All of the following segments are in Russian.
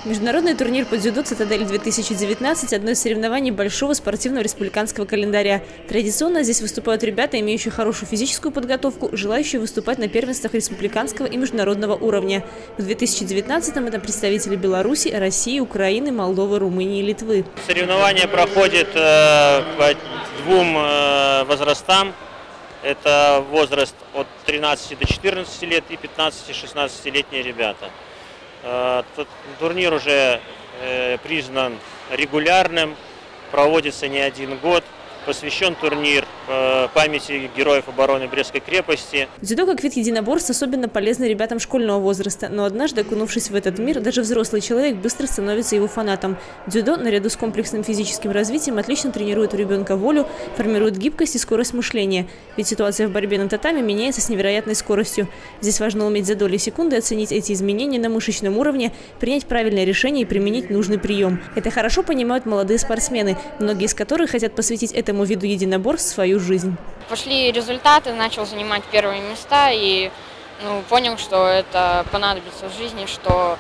Международный турнир по дзюдо «Цитадель-2019» – одно из соревнований большого спортивного республиканского календаря. Традиционно здесь выступают ребята, имеющие хорошую физическую подготовку, желающие выступать на первенствах республиканского и международного уровня. В 2019-м это представители Беларуси, России, Украины, Молдовы, Румынии и Литвы. Соревнования проходят по двум возрастам. Это возраст от 13 до 14 лет и 15-16-летние ребята. Турнир уже признан регулярным, проводится не один год. Посвящен турнир памяти героев обороны Брестской крепости. Дзюдо как вид единоборств особенно полезно ребятам школьного возраста. Но однажды, окунувшись в этот мир, даже взрослый человек быстро становится его фанатом. Дзюдо, наряду с комплексным физическим развитием, отлично тренирует у ребенка волю, формирует гибкость и скорость мышления. Ведь ситуация в борьбе на татами меняется с невероятной скоростью. Здесь важно уметь за доли секунды оценить эти изменения на мышечном уровне, принять правильное решение и применить нужный прием. Это хорошо понимают молодые спортсмены, многие из которых хотят посвятить этому виду единоборств свою жизнь. Пошли результаты, начал занимать первые места и понял, что это понадобится в жизни, что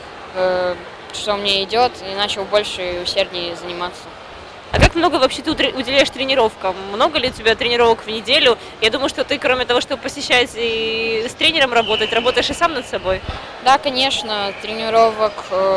мне идет, и начал больше и усерднее заниматься. А как много вообще ты уделяешь тренировкам? Много ли у тебя тренировок в неделю? Я думаю, что ты, кроме того, чтобы посещать и с тренером работать, работаешь и сам над собой. Да, конечно, тренировок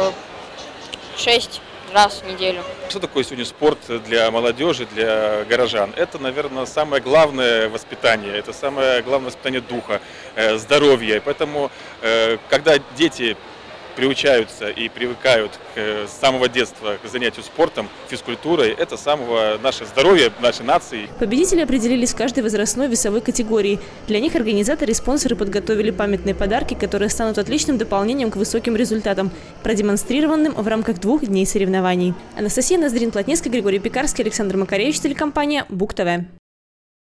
6 раз в неделю. Что такое сегодня спорт для молодежи, для горожан? Это, наверное, самое главное воспитание, это самое главное воспитание духа, здоровья. Поэтому, когда дети приучаются и привыкают с самого детства к занятию спортом, физкультурой, это самого наше здоровье, нашей нации. Победители определились в каждой возрастной весовой категории. Для них организаторы и спонсоры подготовили памятные подарки, которые станут отличным дополнением к высоким результатам, продемонстрированным в рамках 2 дней соревнований. Анастасия Ноздрин-Плотницкая, Григорий Пекарский, Александр Макаревич, телекомпания БУК ТВ.